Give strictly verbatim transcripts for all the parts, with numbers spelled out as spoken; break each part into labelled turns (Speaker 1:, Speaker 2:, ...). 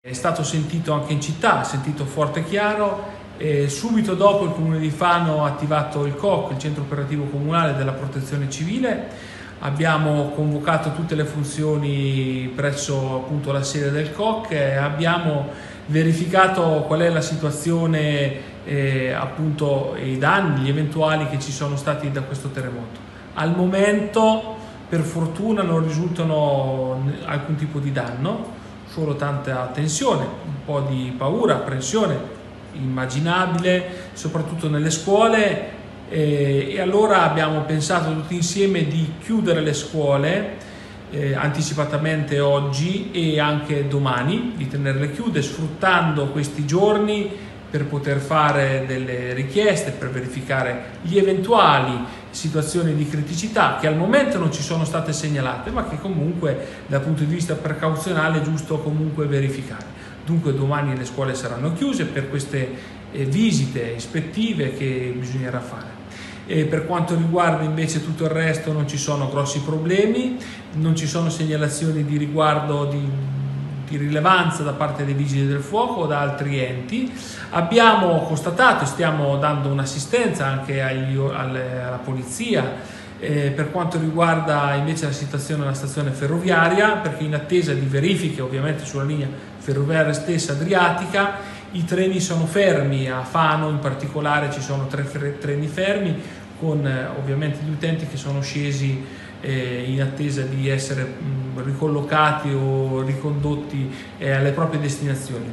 Speaker 1: È stato sentito anche in città, sentito forte e chiaro. E subito dopo il Comune di Fano ha attivato il C O C, il Centro Operativo Comunale della Protezione Civile. Abbiamo convocato tutte le funzioni presso appunto la sede del C O C e abbiamo verificato qual è la situazione, eh, appunto i danni, gli eventuali che ci sono stati da questo terremoto. Al momento, per fortuna, non risultano alcun tipo di danno, solo tanta tensione, un po' di paura, apprensione immaginabile, soprattutto nelle scuole, eh, e allora abbiamo pensato tutti insieme di chiudere le scuole eh, anticipatamente oggi e anche domani, di tenerle chiuse, sfruttando questi giorni per poter fare delle richieste, per verificare gli eventuali situazioni di criticità che al momento non ci sono state segnalate, ma che comunque dal punto di vista precauzionale è giusto comunque verificare. Dunque domani le scuole saranno chiuse per queste eh, visite ispettive che bisognerà fare. E per quanto riguarda invece tutto il resto non ci sono grossi problemi, non ci sono segnalazioni di riguardo di di rilevanza da parte dei vigili del fuoco o da altri enti. Abbiamo constatato e stiamo dando un'assistenza anche agli, alle, alla polizia eh, per quanto riguarda invece la situazione della stazione ferroviaria, perché in attesa di verifiche ovviamente sulla linea ferroviaria stessa adriatica i treni sono fermi. A Fano in particolare ci sono tre treni fermi con eh, ovviamente gli utenti che sono scesi Eh, in attesa di essere mh, ricollocati o ricondotti eh, alle proprie destinazioni.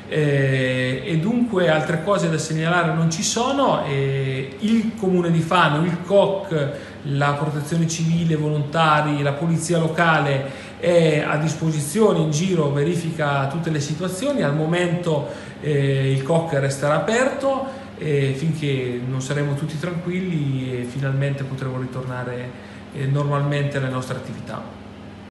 Speaker 1: Eh, e dunque altre cose da segnalare non ci sono. Eh, il Comune di Fano, il C O C, la Protezione Civile, volontari, la Polizia Locale è a disposizione in giro, verifica tutte le situazioni. Al momento eh, il C O C resterà aperto eh, finché non saremo tutti tranquilli e finalmente potremo ritornare normalmente alle nostre attività.